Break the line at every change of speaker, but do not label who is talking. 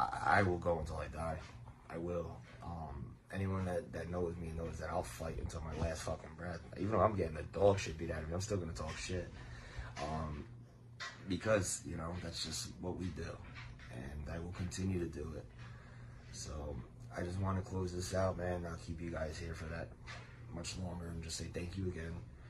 I will go until I die. I will. Anyone that knows me knows that I'll fight until my last fucking breath. Even though I'm getting the dog shit beat out of me, I'm still gonna talk shit. Because, you know, that's just what we do. And I will continue to do it. So, I just want to close this out, man. I'll keep you guys here for that much longer and just say thank you again.